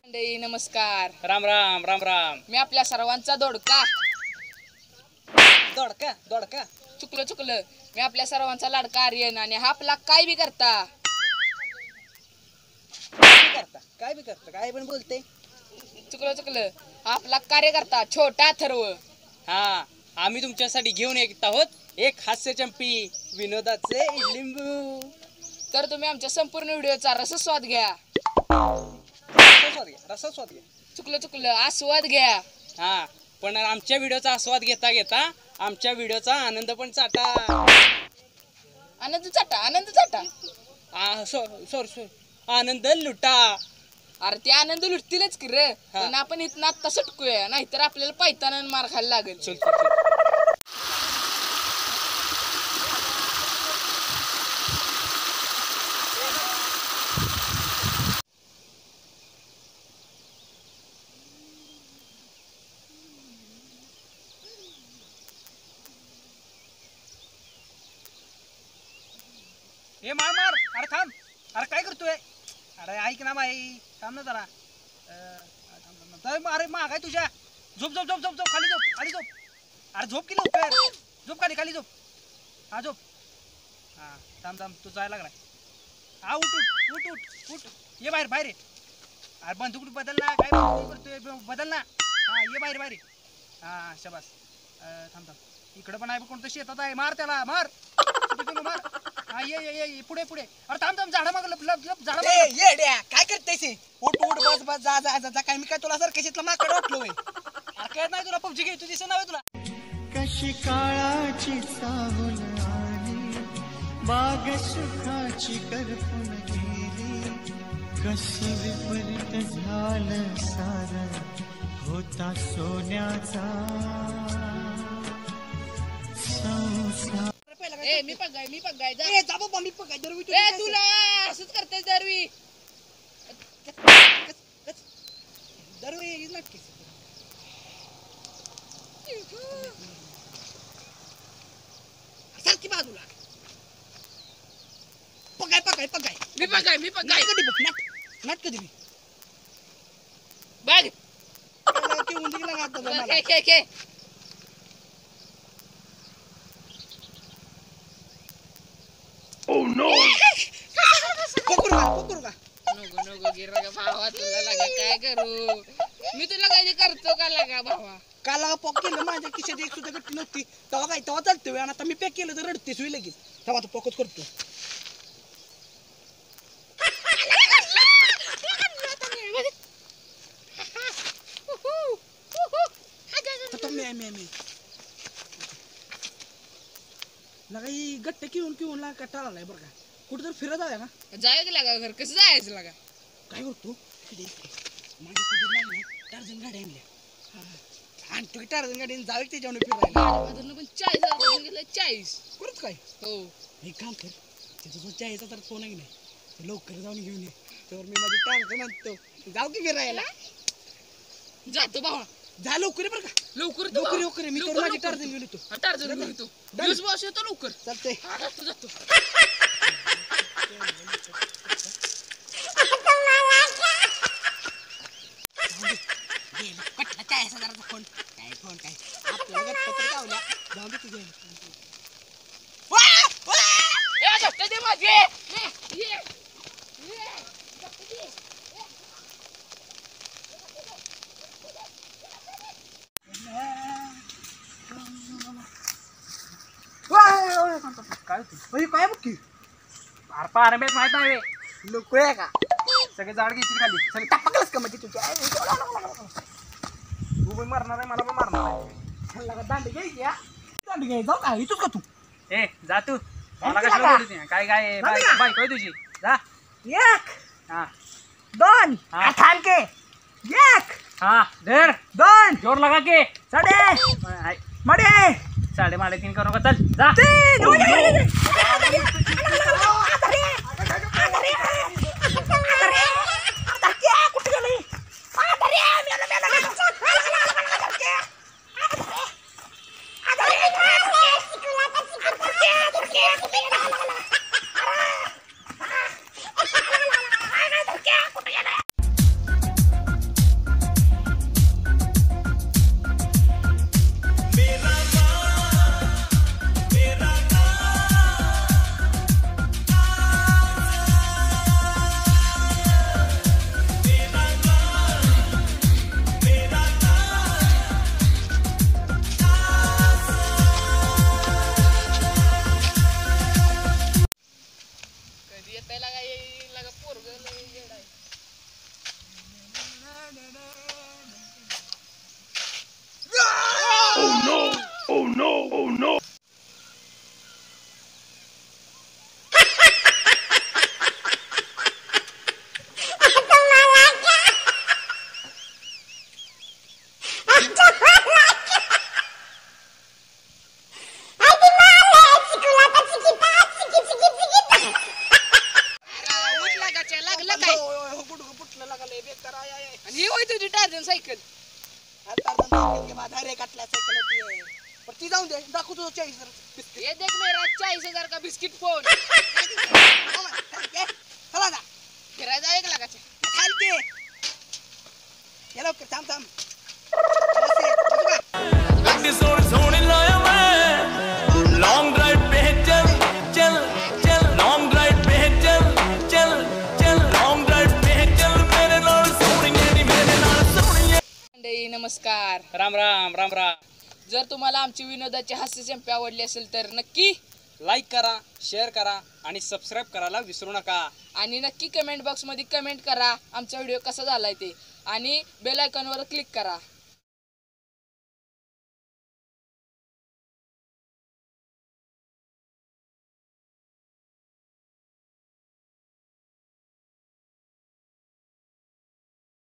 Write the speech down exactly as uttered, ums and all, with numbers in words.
मंडळी नमस्कार. राम राम राम राम. मी आपल्या सर्वांचा दोडका दोडका दोडका चुकलं चुकलं मी आपल्या सर्वांचा लाडका आर्यन आणि हा आपला काय बी करता काय करता काय बी करता काय पण बोलते. चुकलं चुकलं हा आपला कार्यकर्ता छोटा अथर्व. हा आम्ही तुमच्यासाठी घेऊन येत आहोत एक हास्य चंपी विनोदाचे लिंबू. तर तुम्ही आमच्या संपूर्ण व्हिडिओचा रसस्वाद घ्या. रसस्वाद घ्या रसस्वाद घ्या. चुकलं चुकलं आस्वाद घ्या. हा पण आमच्या व्हिडिओचा आस्वाद घेता घेता आमच्या व्हिडिओचा आनंद पण चाटा. आनंद चाटा आनंद चाटा सॉरी सॉरी आनंद लुटा. अरे ते आनंद लुटतीलच की रे, पण आपण इथं आत्ता सटकूया नाहीतर आपल्याला पायताना मार खायला लागेल. चल चल चल. ए मार मार. अरे थांब. अरे काय करतोय. अरे ऐक ना बाई थांब ना जरा. अरे माग आहे तुझ्या. झोप झोप झोप झोप झोप खाली झोप खाली झोप. अरे झोप की लवकर. झोप खाली खाली झोप. हा झोप. हा थांब थांब तू जायला लागलाय. हा उठ उठ उठ उठ उठ. ये बाहेर बाहेर ये. अरे बंदूक बदल ना काय करतोय बदल ना. हा ये बाहेर बाहेर. हा शाबास. थांब थांब इकडं पण आहे कोणतं शेतात आहे. मार त्याला मार मार. हा ये ये ये पुढे पुढे. अरे थांब थांब झाडा माग लप लप लप झाडा ए येड्या काय करतेस हे? उठ उठ बस बस जा जा जा काय मी काय तुला सर कशीतला माकड वाटलो होय. अरे काय नाही तुला पबजी घे तू दिसत नाही तुला. कशी काळाची चाहूल आली बाग सुखाची करपून गेली कशी विपरीत झालं सारं होता सोन्याचा संसार. ए मी पगाय मी पगाय जा. ए जा बाबा मी पगाय दरवी तू ए तुला असंच करतेस दरवी. दरवी नक्की सारखी बाजूला पगाय पगाय पगाय मी पगाय मी पगाय नाट कधी बघ नाट नाट कधी बघ केऊन दिला आता मला के के के Oh no! पकडू का पकडू का नको नको गिरा का भावा तुला लागा काय करू मी तुला काय करतो का लागा भावा. काल पॉक केलं माझ्या खिशात एक सुद्धा गट्टी नव्हती तेव्हा काय तेव्हा चालतोय आणि आता मी पॅक केलं तर रडतेस होईल लगेच तेव्हा तो पॉकच करतो. लगाई गट्टे किऊन किऊन लागा कटाळा आलाय बरं का. कुठं तर फिरत आहे ना जाय की लागा घर कसं जायचं लागा. काय करतो माझ्या कुठे नाही टार्झन गाडी आणल्या आणि तू टार्झन गाडी जाऊ त्याच्यावर फिरायला माझं पण चाळीस हजार गेलं चाळीस. करत काय हो एक काम कर त्याचा जो चायचा तर फोन आहे की नाही लवकर जाऊन घेऊन ये त्यावर मी माझी टार्झन आणतो जाऊ की फिरायला. जातो भावा जा लवकर ये बरं का. लवकर लवकर लवकर मी तर माझी टार्झन घेऊन येतो. टार्झन घेतो दिवस बॉस येतो लवकर. चालतंय जातो जातो. कटला चाळीस हजाराचा फोन काय फोन काय आपल्याला गटपत्र गावल्या जाऊ दे तुझ्या ए झटके दे माझे. ये ये काय होती म्हणजे काय बघ की अरे पारंब्यात माहित नाही रे. लोक आहे का सगळे झाड घ्यायची खाली सगळे टापकलंच का म्हणजे तुझ्या तू पण मारणार आहे मला पण मारणार आहे. दांडी घ्यायची हा दांडी घ्यायची जाऊ का इथूच का तू ए जा तू मला कशाला बोलू तुझी काय काय बायको बायको आहे तुझी जा. एक हा दोन हा. थांब के एक हा धर दोन जोर लगा के साडे हाय, मडे साडे माडे तीन करू नका चल जा. no! Oh no! उठ लागाच्या लागलं काय गुडघं फुटलं लागलंय बेकार आय आय आय. आणि ही होय तुझी टार्झन सायकल अरे टार्झन सायकल घे, माझा रे काटल्या सायकल होती पण ती जाऊन दे दाखव तुझं चाळीस हजार ये देख मेरा चाळीस हजार का बिस्किट फोन चला ना फिरायचा एक लागाच्या खाल के ये लवकर थांब थांब बस ये, बसू का? ਗੱਡੀ ਸੋਹਣੀ ਸੋਹਣੀ ਲਾਇਆ ਮੈਂ ਲੌਂਗ ਡਰਾਈਵ पे चल चल चल लॉन्ग ड्राइव पे चल चल चल लॉन्ग ड्राइव पे चल मेरे नाल सोहणीए नी मेरे नाल सोहणीए मंडळी नमस्कार. राम राम राम राम. जर तुम्हाला आमची विनोदाची हास्य चंपे आवडली असेल तर नक्की लाईक करा, शेअर करा आणि सबस्क्राईब करायला विसरू नका. आणि नक्की कमेंट बॉक्समध्ये कमेंट करा आमचा व्हिडिओ कसा झालाय ते आणि बेल आयकॉनवर क्लिक करा.